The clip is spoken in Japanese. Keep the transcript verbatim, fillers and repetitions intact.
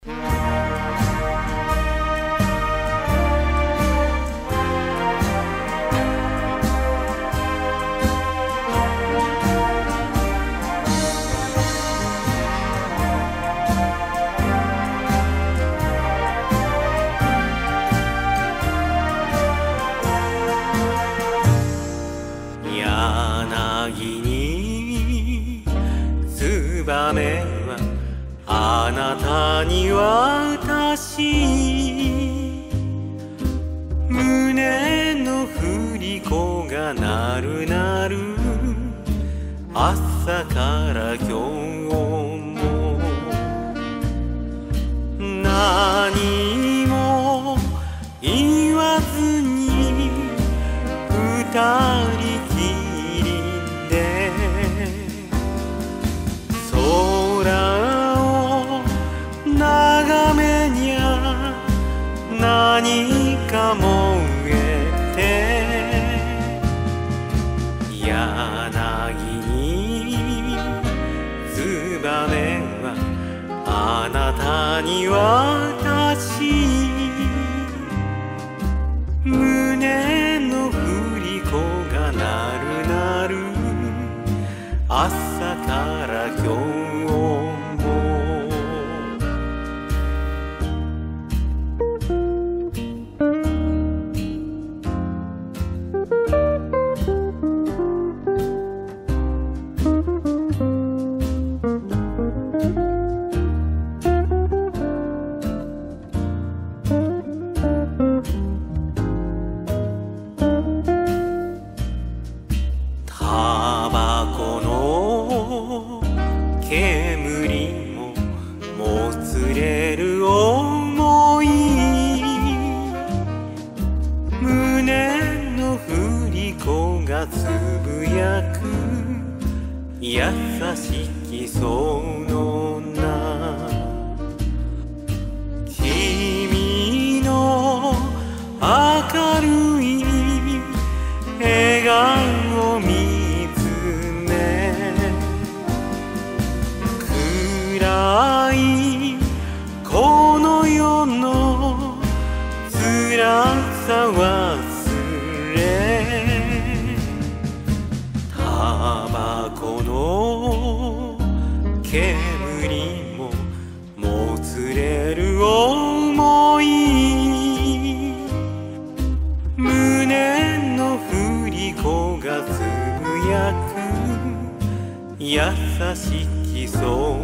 柳にツバメはあなたに渡し、胸の振り子がなるなる朝から今日も何も言わずに二人きりで空を眺めにゃ何か燃えて、柳にツバメはあなたに渡し、胸の振り子がなるなる朝から今日もタバコの煙ももつれる想い、胸の振り子がつぶやく優しきその名、君の明るい笑顔を見つめ、暗いこの世の辛さ忘れ、タバコの煙ももつれる想い、胸の振り子がつぶやく優しきそ